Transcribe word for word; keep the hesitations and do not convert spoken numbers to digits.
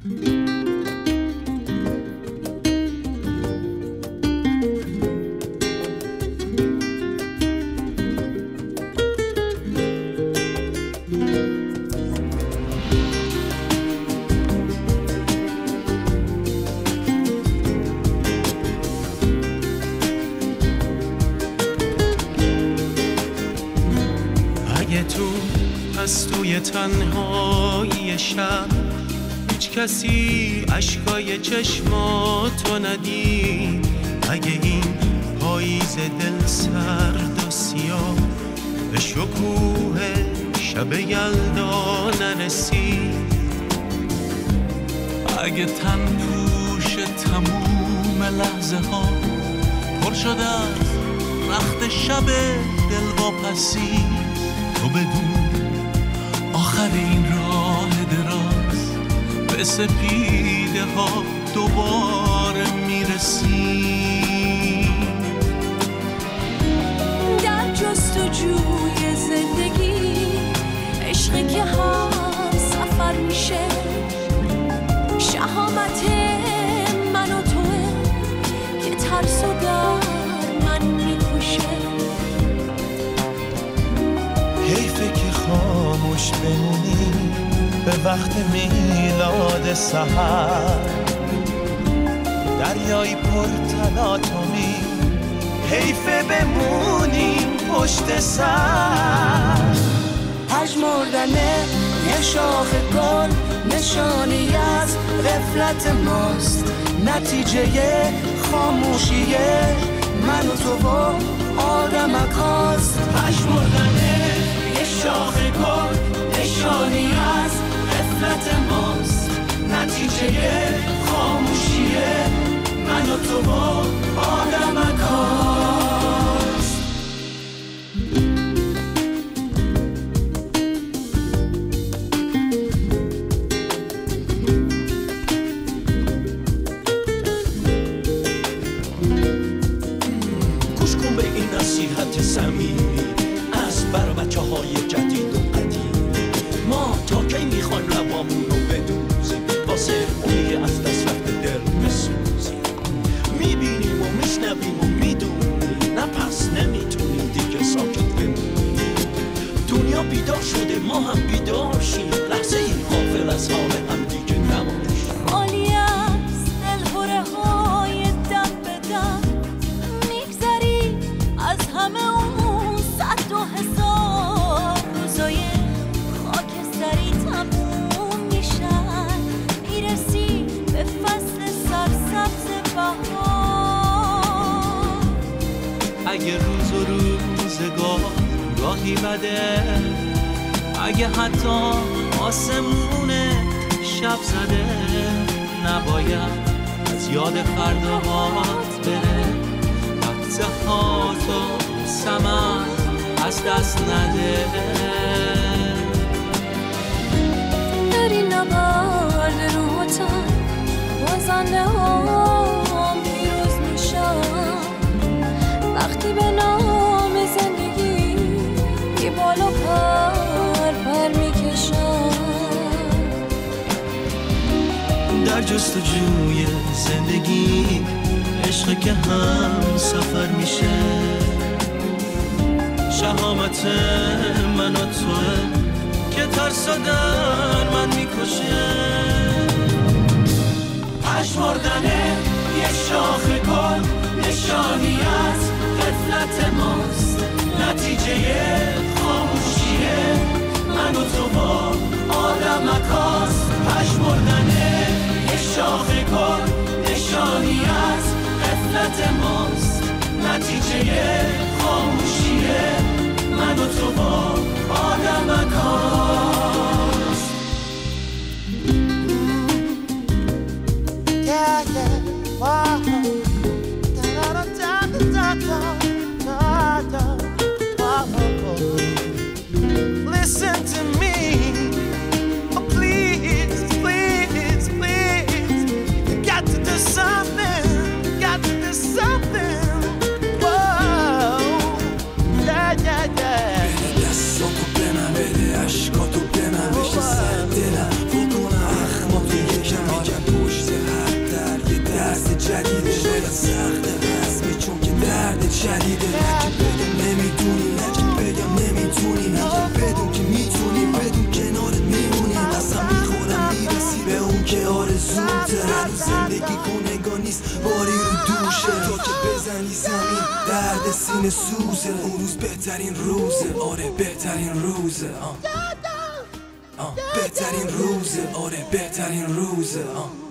توی تنهایی شب هیچ کسی اشکای چشماتو ندید، اگه این پاییز دل سرد و سیاه به شکوه شب یلدا نرسید، اگه تن پوش تموم لحظه ها پر شده از رخت شب دلواپسی، تو بدون آخر این راه دراز به سپیده ها دوباره میرسی. در جستجوی زندگی عشقی که هم سفر میشه، شهامت من و توه که ترس و در من میکشه. حیفه که خاموش بمونی به وقت میلاد سحر، دریایی پر تلاطمی، حیفه بمونیم پشت سر. پژمردنه یه شاخ گل نشانی از غفلت ماست، نتیجه خاموشیه من و تو و آدمک هاست. پژمردنه یه شاخ گل نشانی از غفلت ماست، نتیجه خاموشیه من و تو و آدمک هاست. گوش کن به این نصیحت صمیمی از بر بچه های جدید و قدیم. ما تا کی میخوایم لبامون رو بدوزیم واسه اونی از دست رفت دل بسوزیم؟ میبینیم و میشنویم و میدونیم، نه پس نمیتونیم دیگه ساکت بمونیم. دنیا بیدار شده ما هم بیدار شیم، لحظه ای غافل از حال هم دیگه نباشیم. خالی از دلهره های دم به دم میگذری از همه اون صد و هزار روزای خاکستری تموم میشن، میرسی به فصل سرسبز بهار. اگه روز و روزگار راهی بده، اگه حتی آسمون شب زده، نباید از یاد فرداهات بره. وقت هاتو ثمر از دست نده. در این نبرد روحتن بازنده هم پیروز میشن، وقتی به نام زندگی بی بالا پر پر میکشن. در جستجوی زندگی عشقی که هم سفر میشه، شهامت من و توه که ترس در من میکشه. پژمردنه یه شاخ گل نشانی از غفلت ماست، نتیجه خاموشیه من و تو و آدمک هاست. پژمردنه یه شاخ گل نشانی از غفلت ماست، نتیجه خاموشیه من و تو و آدمک هاست. Yeah, yeah, wow. Da da da da da da da. Wow. Listen to me, oh please, please, please. You got to do something, you got to do something. Whoa, yeah, yeah, yeah. دستاتو به من بده، اشکاتو روزه هنوز زندگی کنگاه نیست باری رو دوشه تا که بزنی زمین درد سینه سوزه اون روز بهترین روزه آره بهترین روزه آه. آه. بهترین روزه آره بهترین روزه آه.